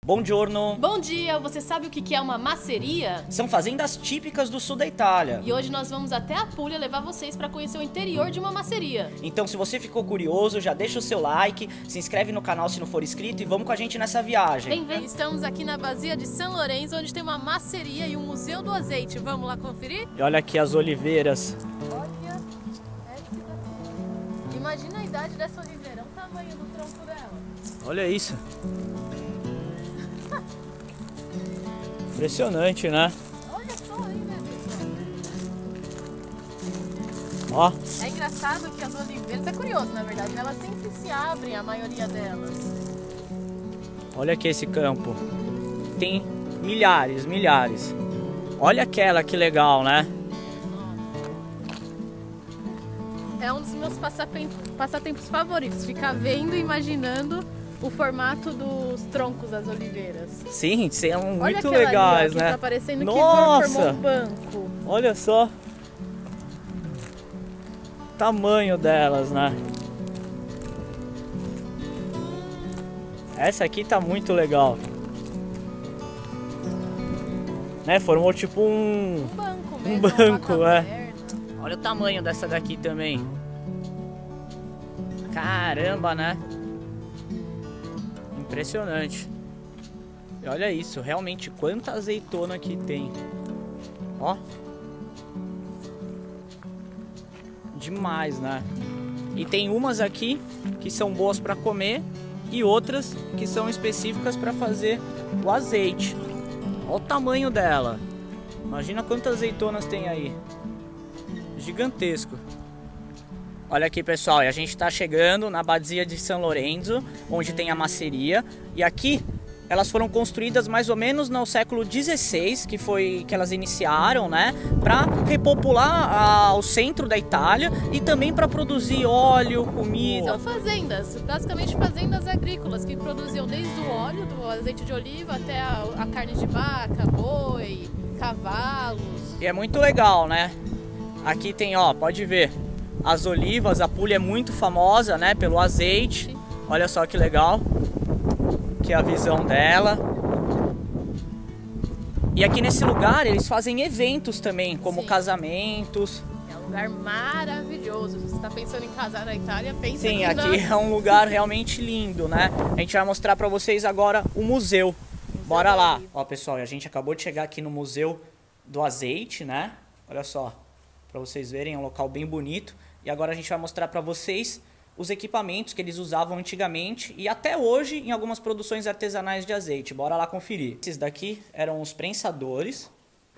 Buongiorno! Bom dia! Você sabe o que é uma masseria? São fazendas típicas do sul da Itália. E hoje nós vamos até a Puglia levar vocês para conhecer o interior de uma masseria. Então, se você ficou curioso, já deixa o seu like, se inscreve no canal se não for inscrito e vamos com a gente nessa viagem. Vem! Estamos aqui na Bacia de San Lorenzo, onde tem uma masseria e um museu do azeite. Vamos lá conferir? E olha aqui as oliveiras. Olha essa daqui. Imagina a idade dessa oliveira, o tamanho do tronco dela. Olha isso. Impressionante, né? Olha só aí, né, pessoal? Ó. É engraçado que as oliveiras, é curioso na verdade, né? Elas sempre se abrem, a maioria delas. Olha aqui esse campo. Tem milhares. Olha aquela, que legal, né? É um dos meus passatempos favoritos, ficar vendo e imaginando o formato dos troncos das oliveiras. Sim, são Olha muito aquela legais, ali, ó, que né? tá parecendo Nossa! que formou um banco. Olha só o tamanho delas, né? Essa aqui tá muito legal. Né? Formou tipo um banco um mesmo, banco, uma é. caverna. Olha o tamanho dessa daqui também. Caramba, né? Impressionante. E olha isso, realmente quanta azeitona que tem. Ó. Demais, né? E tem umas aqui que são boas para comer e outras que são específicas para fazer o azeite. Olha o tamanho dela. Imagina quantas azeitonas tem aí. Gigantesco. Olha aqui, pessoal, e a gente está chegando na Bacia de San Lorenzo, onde tem a masseria. E aqui elas foram construídas mais ou menos no século XVI, que foi que elas iniciaram, né, para repopular o centro da Itália e também para produzir óleo, comida. São fazendas, basicamente fazendas agrícolas que produziam desde o óleo, do azeite de oliva até a carne de vaca, boi, cavalos. E é muito legal, né? Aqui tem, ó, pode ver, as olivas, a Puglia é muito famosa, né, pelo azeite. Sim. Olha só que legal, que é a visão dela. E aqui nesse lugar eles fazem eventos também, como Sim. casamentos. É um lugar maravilhoso. Se você está pensando em casar na Itália, pensa Sim, aqui aqui é um lugar realmente lindo, né? A gente vai mostrar pra vocês agora o museu. Bora lá. Ó, pessoal, a gente acabou de chegar aqui no Museu do Azeite, né? Olha só, pra vocês verem, é um local bem bonito. E agora a gente vai mostrar pra vocês os equipamentos que eles usavam antigamente e até hoje em algumas produções artesanais de azeite. Bora lá conferir. Esses daqui eram os prensadores.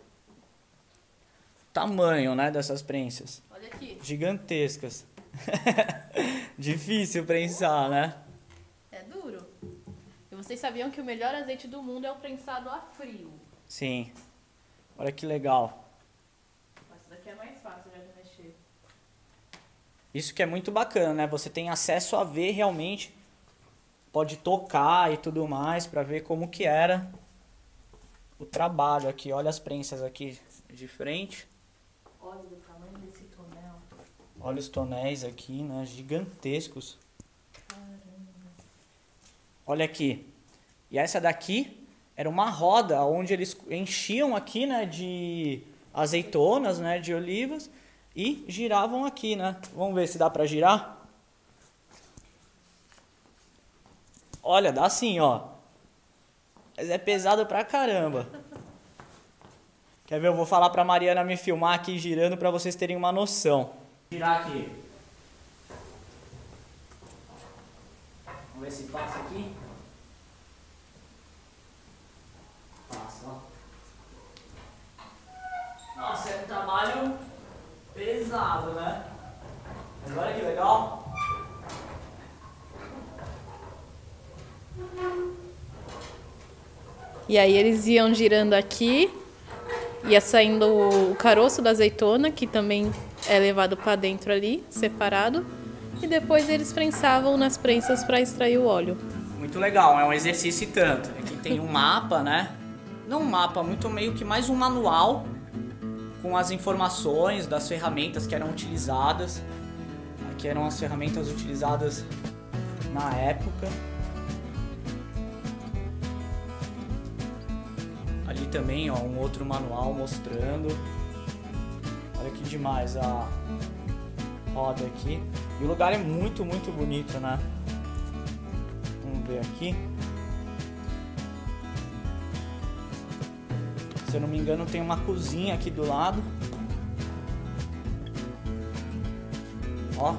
Tamanho, né, dessas prensas. Olha aqui. Gigantescas. Difícil prensar, né? É duro. E vocês sabiam que o melhor azeite do mundo é o prensado a frio? Sim. Olha que legal. Essa daqui é mais fácil de mexer. Isso que é muito bacana, né? Você tem acesso a ver realmente, pode tocar e tudo mais para ver como que era o trabalho aqui. Olha as prensas aqui de frente. Olha o tamanho desse tonel. Olha os tonéis aqui, né? Gigantescos. Caramba. Olha aqui. E essa daqui era uma roda onde eles enchiam aqui, né, de azeitonas, né, de olivas e giravam aqui, né? Vamos ver se dá pra girar. Olha, dá sim, ó. Mas é pesado pra caramba. Quer ver? Eu vou falar pra Mariana me filmar aqui girando pra vocês terem uma noção. Girar aqui. Vamos ver se passa aqui. Passa, ó. Nossa, é um trabalho pesado, né? Mas olha que legal. E aí eles iam girando aqui, ia saindo o caroço da azeitona, que também é levado para dentro ali, separado. E depois eles prensavam nas prensas para extrair o óleo. Muito legal, é um exercício e tanto. Aqui tem um mapa, né? Não um mapa, muito meio que mais um manual com as informações das ferramentas que eram utilizadas. Aqui eram as ferramentas utilizadas na época. Ali também, ó, um outro manual mostrando. Olha que demais a roda aqui. E o lugar é muito, muito bonito, né? Vamos ver aqui. Se eu não me engano, tem uma cozinha aqui do lado. Ó.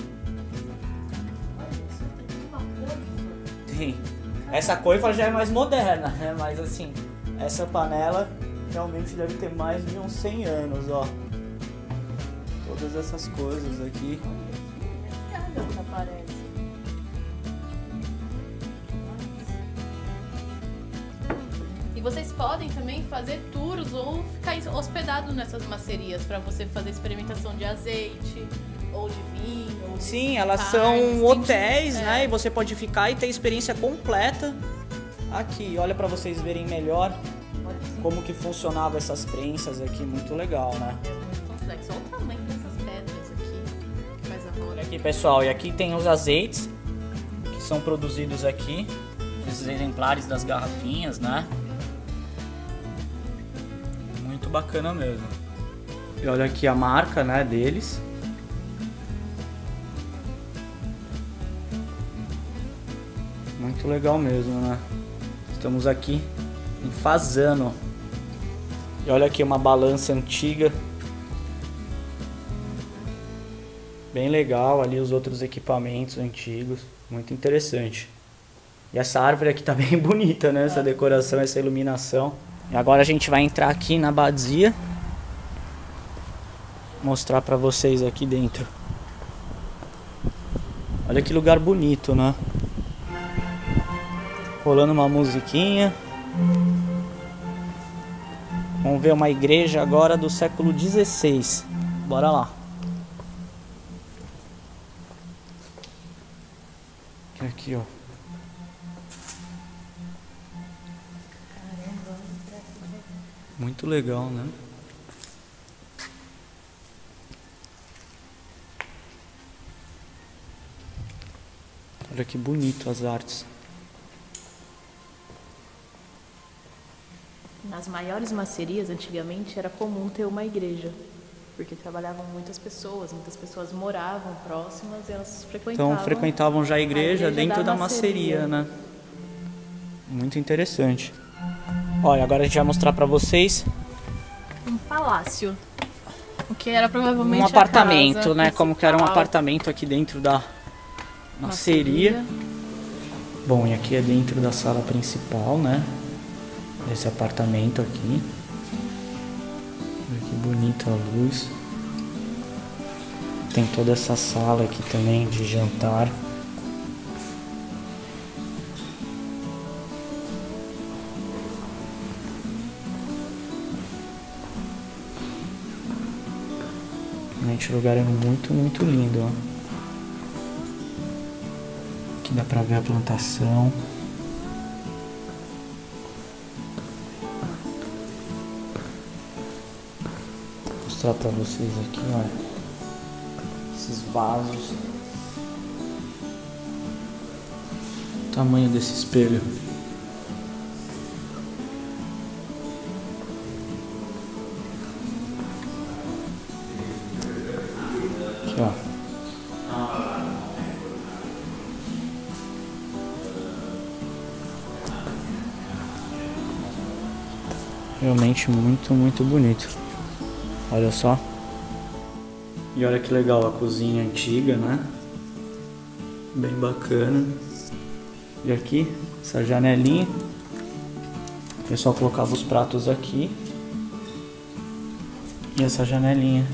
Tem. Essa coifa já é mais moderna, né? Mas assim, essa panela realmente deve ter mais de uns 100 anos, ó. Todas essas coisas aqui. E vocês podem também fazer tours ou ficar hospedado nessas macerias para você fazer experimentação de azeite ou de vinho. Ou de Sim, elas carnes, são hotéis, né? E você pode ficar e ter experiência completa aqui. Olha para vocês verem melhor como que funcionava essas prensas aqui. Muito legal, né? É muito complexo. Olha o tamanho dessas pedras aqui que faz a roda. Olha aqui, pessoal. E aqui tem os azeites que são produzidos aqui. Esses exemplares das garrafinhas, né? Muito bacana mesmo. E olha aqui a marca, né, deles. Muito legal mesmo, né? Estamos aqui em Fasano. E olha aqui uma balança antiga. Bem legal, ali os outros equipamentos antigos. Muito interessante. E essa árvore aqui tá bem bonita, né? Essa decoração, essa iluminação. E agora a gente vai entrar aqui na abadia. Mostrar pra vocês aqui dentro. Olha que lugar bonito, né? Rolando uma musiquinha. Vamos ver uma igreja agora do século XVI. Bora lá. Aqui, ó. Muito legal, né? Olha que bonito as artes. Nas maiores macerias, antigamente, era comum ter uma igreja, porque trabalhavam muitas pessoas moravam próximas e elas frequentavam já a igreja dentro da maceria, né? Muito interessante. Olha, agora a gente vai mostrar pra vocês um palácio, o que era provavelmente um apartamento, a casa né? Como que era um principal. apartamento aqui dentro da maceria. Bom, e aqui é dentro da sala principal, né? Desse apartamento aqui. Olha que bonita a luz. Tem toda essa sala aqui também de jantar. Realmente o lugar é muito, muito lindo, ó. Aqui dá pra ver a plantação. Vou mostrar pra vocês aqui, olha. Esses vasos. O tamanho desse espelho. Aqui, ó. Realmente muito, muito bonito. Olha só. E olha que legal a cozinha antiga, né? Bem bacana. E aqui, essa janelinha. O pessoal colocava os pratos aqui. E essa janelinha.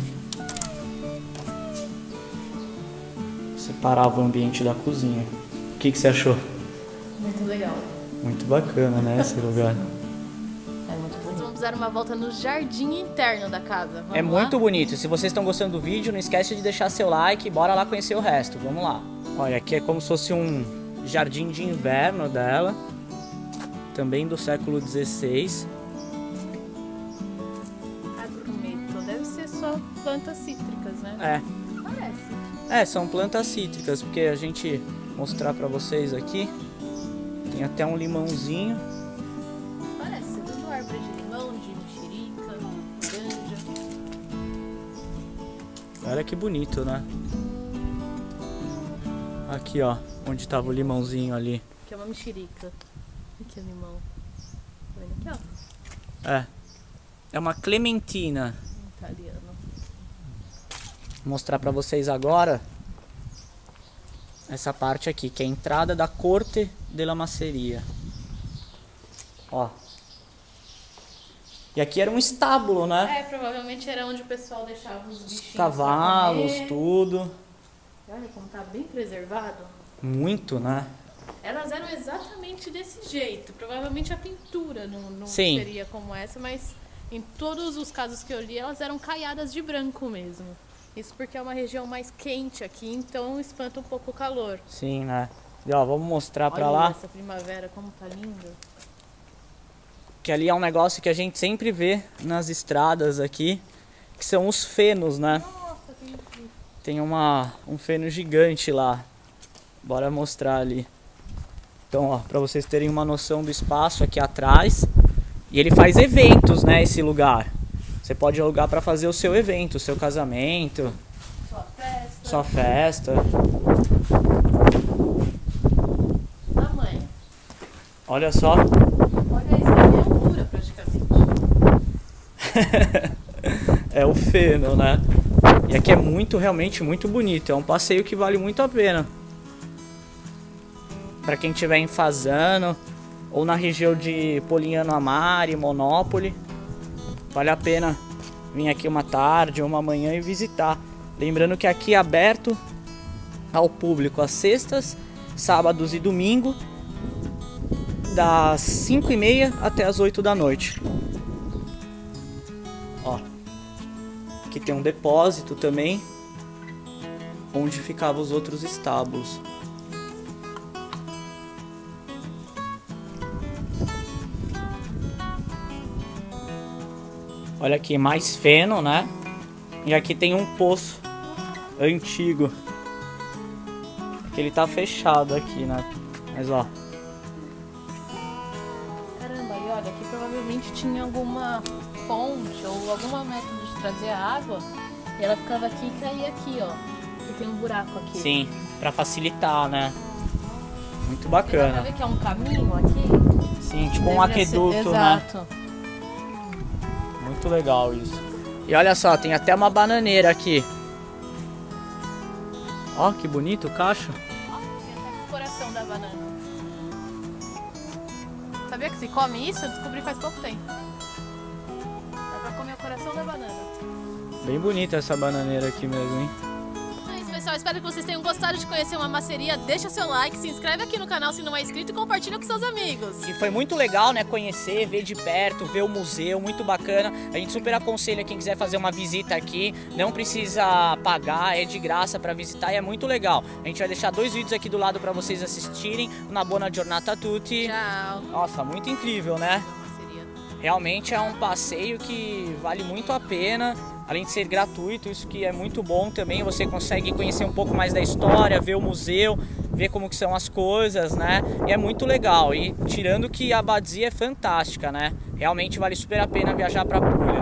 Separava o ambiente da cozinha. O que você achou? Muito legal. Muito bacana, né, esse lugar. É muito bonito. Vamos dar uma volta no jardim interno da casa. Vamos É lá? muito bonito. Se vocês estão gostando do vídeo, não esquece de deixar seu like. Bora lá conhecer o resto. Vamos lá. Olha, aqui é como se fosse um jardim de inverno dela. Também do século XVI. Agrumeto. Deve ser só plantas cítricas, né? É, são plantas cítricas, porque a gente mostrar pra vocês aqui. Tem até um limãozinho. Parece tudo árvore de Olha que bonito, né? Aqui, ó, onde tava o limãozinho ali. Aqui é uma mexerica. Aqui é o limão. Tá vendo aqui, ó? É uma clementina. Italiano. Vou mostrar pra vocês agora essa parte aqui, que é a entrada da Corte della Masseria. Ó. E aqui era um estábulo, né? É, provavelmente era onde o pessoal deixava os bichinhos. Os cavalos, tudo. Olha como tá bem preservado. Muito, né? Elas eram exatamente desse jeito. Provavelmente a pintura não Sim. seria como essa, mas em todos os casos que eu li, elas eram caiadas de branco mesmo. Isso porque é uma região mais quente aqui, então espanta um pouco o calor. Sim, né? E ó, vamos mostrar pra Olha lá. essa primavera, como tá linda. Que ali é um negócio que a gente sempre vê nas estradas aqui, que são os fenos, né? Nossa, que incrível. Tem um feno gigante lá. Bora mostrar ali. Então, ó, pra vocês terem uma noção do espaço aqui atrás. E ele faz eventos, né, esse lugar. Você pode alugar pra fazer o seu evento, o seu casamento, Sua festa. sua festa. Tamanho. Olha só. Olha isso, é minha altura praticamente. É o feno, né? E aqui é realmente muito bonito. É um passeio que vale muito a pena. Pra quem estiver em Fasano ou na região de Polignano a Mare, Monopoli, vale a pena vir aqui uma tarde ou uma manhã e visitar. Lembrando que aqui é aberto ao público às sextas, sábados e domingo, das 5h30 até as 8 da noite. Ó, aqui tem um depósito também, onde ficavam os outros estábulos. Olha aqui, mais feno, né? E aqui tem um poço antigo. Que ele tá fechado aqui, né? Mas ó. Caramba, e olha, aqui provavelmente tinha alguma fonte ou algum método de trazer a água. E ela ficava aqui e caía aqui, ó. E tem um buraco aqui. Sim, pra facilitar, né? Muito Dá pra bacana. ver que é um caminho aqui? Sim, tipo um Deveria ser- aqueduto, né? Exato. Muito legal isso. E olha só, tem até uma bananeira aqui. Ó, que bonito o cacho. Ó, tem até o coração da banana. Sabia que se come isso? Eu descobri faz pouco tempo. Dá pra comer o coração da banana. Bem bonita essa bananeira aqui mesmo, hein? É isso, pessoal. Espero que vocês tenham gostado de conhecer uma masseria. Deixa seu like, se inscreve aqui no canal se não é inscrito e compartilha com seus amigos. E foi muito legal, né? Conhecer, ver de perto, ver o museu, muito bacana. A gente super aconselha quem quiser fazer uma visita aqui. Não precisa pagar, é de graça pra visitar e é muito legal. A gente vai deixar 2 vídeos aqui do lado pra vocês assistirem. Una buona giornata a tutti. Tchau. Nossa, muito incrível, né? Masseria. Realmente é um passeio que vale muito a pena. Além de ser gratuito, isso que é muito bom também. Você consegue conhecer um pouco mais da história, ver o museu, ver como que são as coisas, né? E é muito legal. E tirando que a Abadia é fantástica, né? Realmente vale super a pena viajar para Puglia.